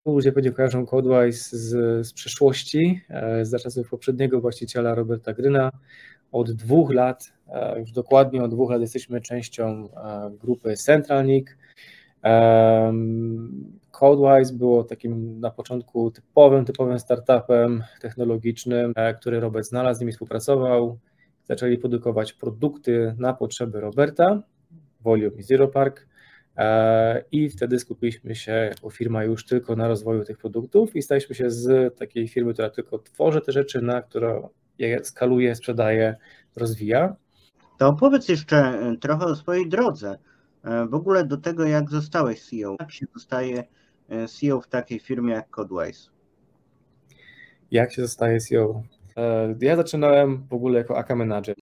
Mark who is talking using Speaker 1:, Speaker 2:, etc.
Speaker 1: ludzie pewnie kojarzą Codewise z przeszłości, za czasów poprzedniego właściciela Roberta Gryna. Od 2 lat, już dokładnie od 2 lat jesteśmy częścią grupy CentralNIC. Codewise było takim na początku typowym startupem technologicznym, który Robert znalazł, z nimi współpracował. Zaczęli produkować produkty na potrzeby Roberta, Volume i ZeroPark, i wtedy skupiliśmy się jako firma już tylko na rozwoju tych produktów i staliśmy się z takiej firmy, która tylko tworzy te rzeczy, na którą je skaluje, sprzedaje, rozwija.
Speaker 2: To opowiedz jeszcze trochę o swojej drodze, w ogóle do tego, jak zostałeś CEO. Jak się zostaje CEO w takiej firmie jak Codewise?
Speaker 1: Jak się zostaje CEO? Ja zaczynałem w ogóle jako AK Manager.